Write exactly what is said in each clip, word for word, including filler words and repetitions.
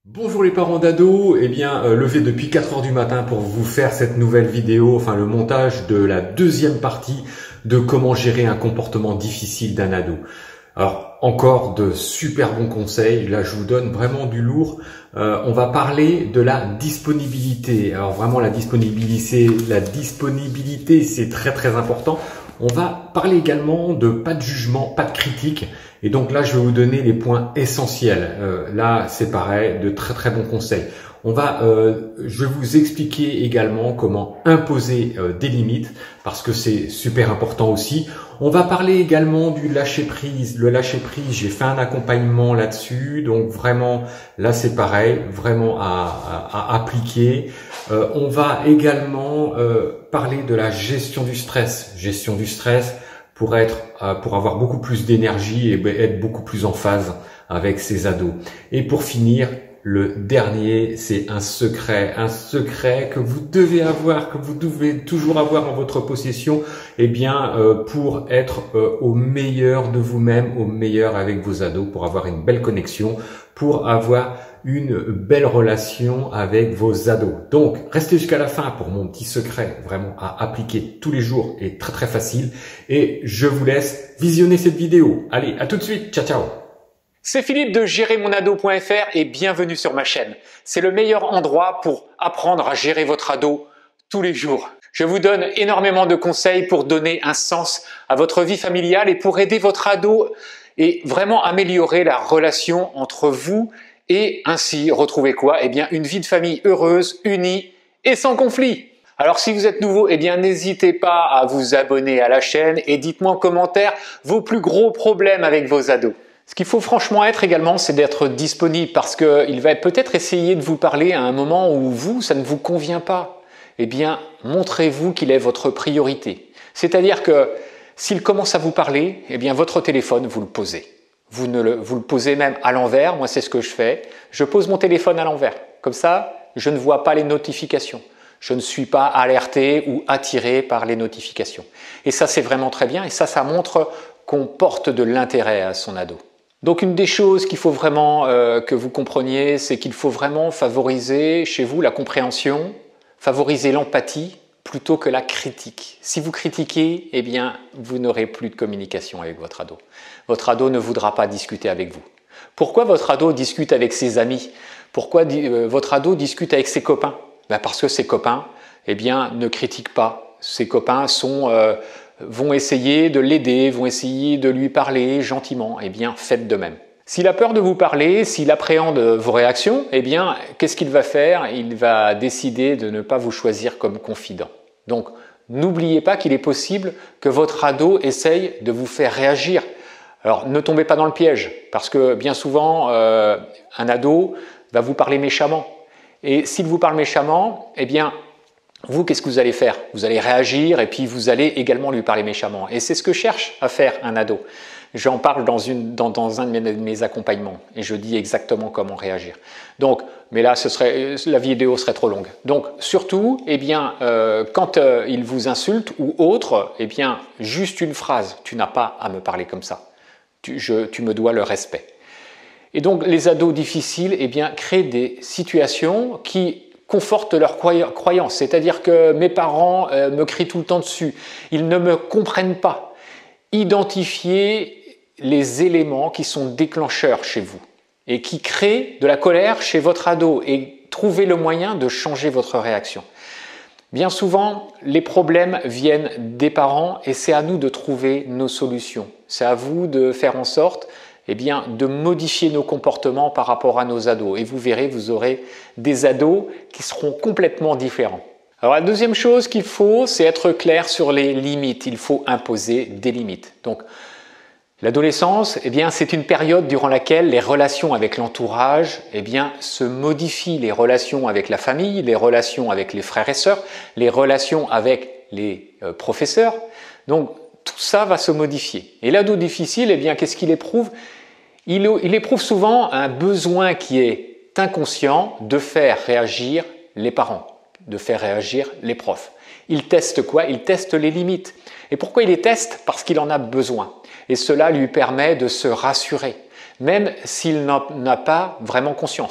Bonjour les parents d'ados, eh bien euh, levé depuis quatre heures du matin pour vous faire cette nouvelle vidéo, enfin le montage de la deuxième partie de comment gérer un comportement difficile d'un ado. Alors encore de super bons conseils, là je vous donne vraiment du lourd. Euh, on va parler de la disponibilité. Alors vraiment la disponibilité, la disponibilité c'est très très important. On va parler également de pas de jugement, pas de critique. Et donc là, je vais vous donner les points essentiels. Euh, là, c'est pareil, de très très bons conseils. On va, euh, je vais vous expliquer également comment imposer euh, des limites parce que c'est super important aussi. On va parler également du lâcher prise. Le lâcher prise, j'ai fait un accompagnement là-dessus, donc vraiment là c'est pareil, vraiment à, à, à appliquer. Euh, on va également euh, parler de la gestion du stress, gestion du stress pour être, euh, pour avoir beaucoup plus d'énergie et être beaucoup plus en phase avec ses ados. Et pour finir, le dernier, c'est un secret, un secret que vous devez avoir, que vous devez toujours avoir en votre possession, eh bien, euh, pour être euh, au meilleur de vous-même, au meilleur avec vos ados, pour avoir une belle connexion, pour avoir une belle relation avec vos ados. Donc, restez jusqu'à la fin pour mon petit secret vraiment à appliquer tous les jours et très très facile. Et je vous laisse visionner cette vidéo. Allez, à tout de suite. Ciao, ciao. C'est Philippe de gérer mon ado point F R et bienvenue sur ma chaîne. C'est le meilleur endroit pour apprendre à gérer votre ado tous les jours. Je vous donne énormément de conseils pour donner un sens à votre vie familiale et pour aider votre ado et vraiment améliorer la relation entre vous et ainsi retrouver quoi? Eh bien, une vie de famille heureuse, unie et sans conflit. Alors si vous êtes nouveau, eh bien n'hésitez pas à vous abonner à la chaîne et dites-moi en commentaire vos plus gros problèmes avec vos ados. Ce qu'il faut franchement être également, c'est d'être disponible parce qu'il va peut-être essayer de vous parler à un moment où vous, ça ne vous convient pas. Eh bien, montrez-vous qu'il est votre priorité. C'est-à-dire que s'il commence à vous parler, eh bien votre téléphone, vous le posez. Vous, ne le, vous le posez même à l'envers, moi c'est ce que je fais. Je pose mon téléphone à l'envers. Comme ça, je ne vois pas les notifications. Je ne suis pas alerté ou attiré par les notifications. Et ça, c'est vraiment très bien et ça, ça montre qu'on porte de l'intérêt à son ado. Donc une des choses qu'il faut vraiment euh, que vous compreniez, c'est qu'il faut vraiment favoriser chez vous la compréhension, favoriser l'empathie plutôt que la critique. Si vous critiquez, eh bien vous n'aurez plus de communication avec votre ado. Votre ado ne voudra pas discuter avec vous. Pourquoi votre ado discute avec ses amis? Pourquoi euh, votre ado discute avec ses copains? Ben parce que ses copains, eh bien, ne critiquent pas. Ses copains sont euh, vont essayer de l'aider, vont essayer de lui parler gentiment. Eh bien, faites de même. S'il a peur de vous parler, s'il appréhende vos réactions, eh bien, qu'est-ce qu'il va faire? Il va décider de ne pas vous choisir comme confident. Donc, n'oubliez pas qu'il est possible que votre ado essaye de vous faire réagir. Alors, ne tombez pas dans le piège, parce que bien souvent, euh, un ado va vous parler méchamment. Et s'il vous parle méchamment, eh bien, vous, qu'est-ce que vous allez faire? Vous allez réagir et puis vous allez également lui parler méchamment. Et c'est ce que cherche à faire un ado. J'en parle dans, une, dans, dans un de mes, de mes accompagnements et je dis exactement comment réagir. Donc, mais là, ce serait, la vidéo serait trop longue. Donc, surtout, eh bien, euh, quand euh, il vous insulte ou autre, eh bien, juste une phrase. Tu n'as pas à me parler comme ça. Tu, je, tu me dois le respect. Et donc, les ados difficiles, eh bien, créent des situations qui confortent leurs croyances. C'est-à-dire que mes parents euh, me crient tout le temps dessus. Ils ne me comprennent pas. Identifiez les éléments qui sont déclencheurs chez vous et qui créent de la colère chez votre ado et trouvez le moyen de changer votre réaction. Bien souvent, les problèmes viennent des parents et c'est à nous de trouver nos solutions. C'est à vous de faire en sorte eh bien, de modifier nos comportements par rapport à nos ados. Et vous verrez, vous aurez des ados qui seront complètement différents. Alors la deuxième chose qu'il faut, c'est être clair sur les limites. Il faut imposer des limites. Donc, l'adolescence, eh bien, c'est une période durant laquelle les relations avec l'entourage eh bien, se modifient. Les relations avec la famille, les relations avec les frères et sœurs, les relations avec les euh, professeurs. Donc, tout ça va se modifier. Et l'ado difficile, eh bien, qu'est-ce qu'il éprouve? il, il éprouve souvent un besoin qui est inconscient de faire réagir les parents, de faire réagir les profs. Il teste quoi? Il teste les limites. Et pourquoi il les teste? Parce qu'il en a besoin. Et cela lui permet de se rassurer, même s'il n'en a pas vraiment conscience.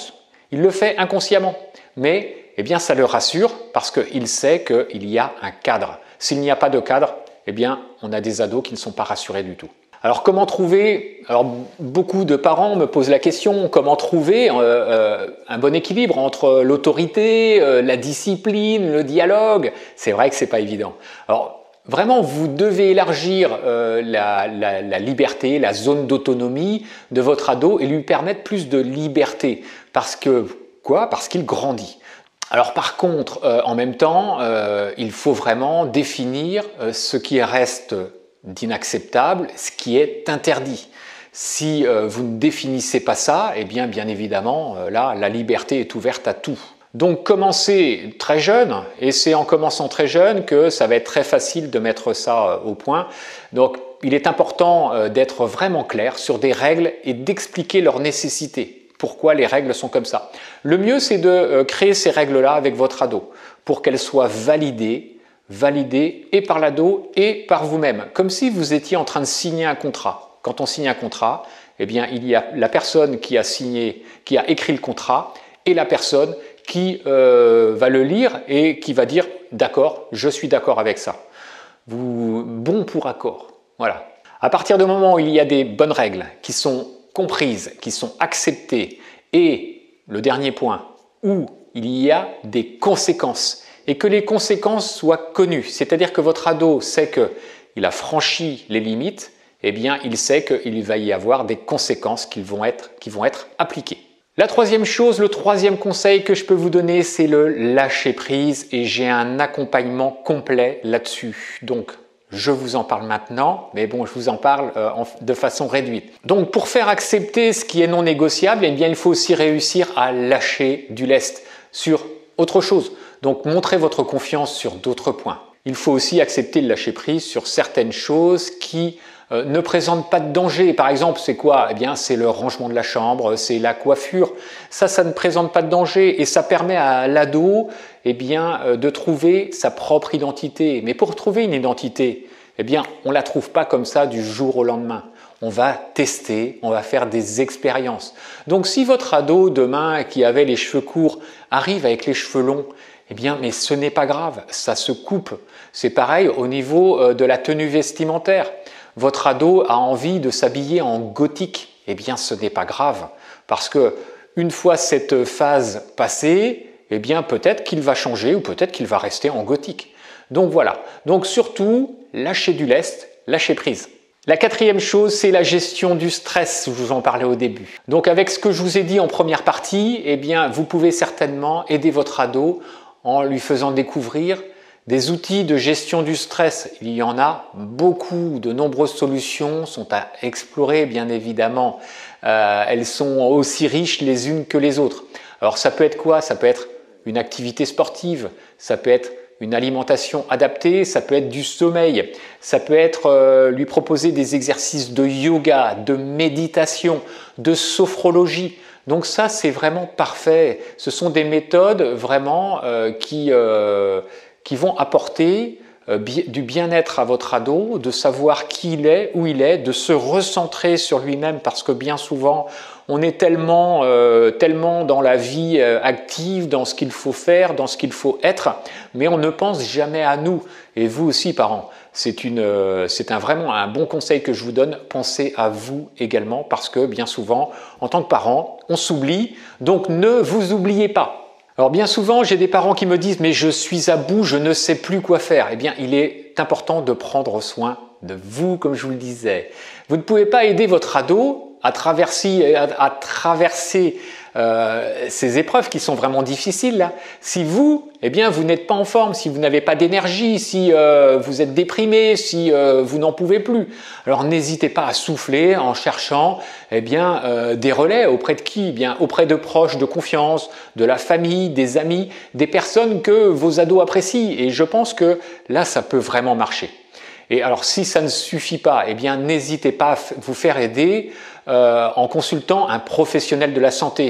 Il le fait inconsciemment, mais eh bien, ça le rassure parce qu'il sait qu'il y a un cadre. S'il n'y a pas de cadre, eh bien, on a des ados qui ne sont pas rassurés du tout. Alors comment trouver, alors beaucoup de parents me posent la question, comment trouver euh, euh, un bon équilibre entre l'autorité, euh, la discipline, le dialogue? C'est vrai que c'est pas évident. Alors vraiment, vous devez élargir euh, la, la, la liberté, la zone d'autonomie de votre ado et lui permettre plus de liberté. Parce que, quoi? Parce qu'il grandit. Alors par contre, euh, en même temps, euh, il faut vraiment définir euh, ce qui reste d'inacceptable, ce qui est interdit. Si euh, vous ne définissez pas ça, eh bien, bien évidemment, euh, là, la liberté est ouverte à tout. Donc commencez très jeune, et c'est en commençant très jeune que ça va être très facile de mettre ça euh, au point. Donc il est important euh, d'être vraiment clair sur des règles et d'expliquer leur nécessité. Pourquoi les règles sont comme ça. Le mieux, c'est de euh, créer ces règles-là avec votre ado pour qu'elles soient validées validé et par l'ado et par vous-même, comme si vous étiez en train de signer un contrat. Quand on signe un contrat, eh bien, il y a la personne qui a signé, qui a écrit le contrat et la personne qui euh, va le lire et qui va dire « d'accord, je suis d'accord avec ça ». Vous, bon pour accord. Voilà. À partir du moment où il y a des bonnes règles qui sont comprises, qui sont acceptées et, le dernier point, où il y a des conséquences et que les conséquences soient connues, c'est-à-dire que votre ado sait qu'il a franchi les limites, eh bien il sait qu'il va y avoir des conséquences qui vont être, qui vont être appliquées. La troisième chose, le troisième conseil que je peux vous donner, c'est le lâcher prise et j'ai un accompagnement complet là-dessus. Donc je vous en parle maintenant, mais bon, je vous en parle euh, en, de façon réduite. Donc pour faire accepter ce qui est non négociable, eh bien il faut aussi réussir à lâcher du lest sur autre chose. Donc, montrez votre confiance sur d'autres points. Il faut aussi accepter de lâcher prise sur certaines choses qui euh, ne présentent pas de danger. Par exemple, c'est quoi? Eh bien, c'est le rangement de la chambre, c'est la coiffure. Ça, ça ne présente pas de danger et ça permet à l'ado eh bien, euh, de trouver sa propre identité. Mais pour trouver une identité, eh bien, on ne la trouve pas comme ça du jour au lendemain. On va tester, on va faire des expériences. Donc, si votre ado, demain, qui avait les cheveux courts, arrive avec les cheveux longs, eh bien, mais ce n'est pas grave, ça se coupe. C'est pareil au niveau de la tenue vestimentaire. Votre ado a envie de s'habiller en gothique, eh bien, ce n'est pas grave. Parce que une fois cette phase passée, eh bien, peut-être qu'il va changer ou peut-être qu'il va rester en gothique. Donc voilà. Donc surtout, lâchez du lest, lâchez prise. La quatrième chose, c'est la gestion du stress, je vous en parlais au début. Donc avec ce que je vous ai dit en première partie, eh bien, vous pouvez certainement aider votre ado en lui faisant découvrir des outils de gestion du stress. Il y en a beaucoup, de nombreuses solutions sont à explorer bien évidemment. Euh, elles sont aussi riches les unes que les autres. Alors ça peut être quoi? Ça peut être une activité sportive, ça peut être une alimentation adaptée, ça peut être du sommeil, ça peut être euh, lui proposer des exercices de yoga, de méditation, de sophrologie. Donc ça, c'est vraiment parfait. Ce sont des méthodes vraiment euh, qui, euh, qui vont apporter euh, bi- du bien-être à votre ado, de savoir qui il est, où il est, de se recentrer sur lui-même parce que bien souvent, on est tellement, euh, tellement dans la vie euh, active, dans ce qu'il faut faire, dans ce qu'il faut être, mais on ne pense jamais à nous. Et vous aussi, parents, c'est une, euh, c'est un, vraiment un bon conseil que je vous donne. Pensez à vous également parce que bien souvent, en tant que parents, on s'oublie. Donc ne vous oubliez pas. Alors bien souvent, j'ai des parents qui me disent « mais je suis à bout, je ne sais plus quoi faire ». Eh bien, il est important de prendre soin de vous, comme je vous le disais. Vous ne pouvez pas aider votre ado à traverser, à, à traverser euh, ces épreuves qui sont vraiment difficiles là. Si vous, eh bien, vous n'êtes pas en forme, si vous n'avez pas d'énergie, si euh, vous êtes déprimé, si euh, vous n'en pouvez plus, alors n'hésitez pas à souffler en cherchant eh bien, euh, des relais auprès de qui? Eh bien, auprès de proches de confiance, de la famille, des amis, des personnes que vos ados apprécient. Et je pense que là, ça peut vraiment marcher. Et alors, si ça ne suffit pas, eh bien, n'hésitez pas à vous faire aider euh, en consultant un professionnel de la santé.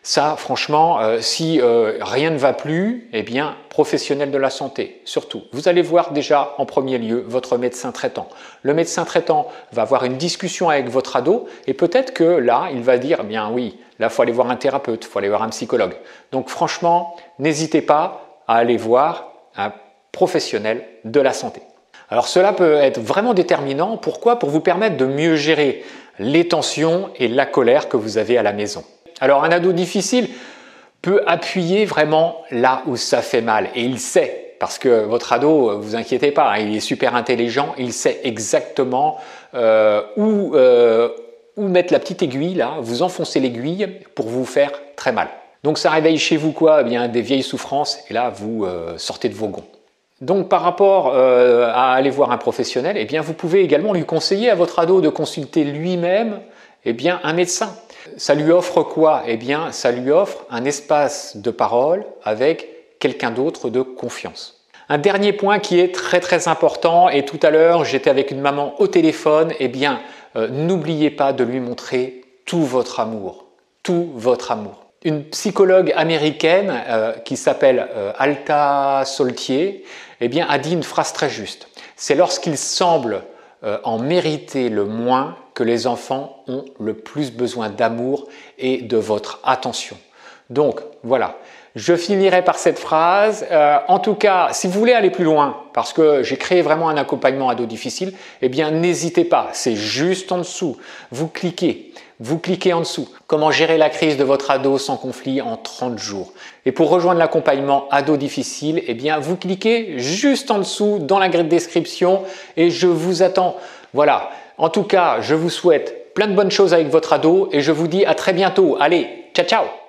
Ça, franchement, euh, si euh, rien ne va plus, eh bien, professionnel de la santé, surtout. Vous allez voir déjà en premier lieu votre médecin traitant. Le médecin traitant va avoir une discussion avec votre ado et peut-être que là, il va dire, eh bien oui, là, il faut aller voir un thérapeute, il faut aller voir un psychologue. Donc franchement, n'hésitez pas à aller voir un professionnel de la santé. Alors cela peut être vraiment déterminant. Pourquoi? Pour vous permettre de mieux gérer les tensions et la colère que vous avez à la maison. Alors un ado difficile peut appuyer vraiment là où ça fait mal et il sait, parce que votre ado, vous inquiétez pas, il est super intelligent, il sait exactement euh, où, euh, où mettre la petite aiguille là, vous enfoncez l'aiguille pour vous faire très mal. Donc ça réveille chez vous quoi? Eh bien des vieilles souffrances et là vous euh, sortez de vos gonds. Donc par rapport euh, à aller voir un professionnel, eh bien vous pouvez également lui conseiller à votre ado de consulter lui-même eh bien un médecin. Ça lui offre quoi? Eh bien, ça lui offre un espace de parole avec quelqu'un d'autre de confiance. Un dernier point qui est très très important, et tout à l'heure j'étais avec une maman au téléphone, eh bien, euh, n'oubliez pas de lui montrer tout votre amour, tout votre amour. Une psychologue américaine euh, qui s'appelle euh, Alta Soltier, eh bien, a dit une phrase très juste. C'est lorsqu'il semble euh, en mériter le moins que les enfants ont le plus besoin d'amour et de votre attention. Donc voilà, je finirai par cette phrase. Euh, en tout cas, si vous voulez aller plus loin, parce que j'ai créé vraiment un accompagnement ado difficile, eh bien n'hésitez pas, c'est juste en dessous. Vous cliquez, vous cliquez en dessous. Comment gérer la crise de votre ado sans conflit en trente jours. Et pour rejoindre l'accompagnement ado difficile, eh bien vous cliquez juste en dessous dans la grille de description et je vous attends. Voilà. En tout cas, je vous souhaite plein de bonnes choses avec votre ado et je vous dis à très bientôt. Allez, ciao ciao!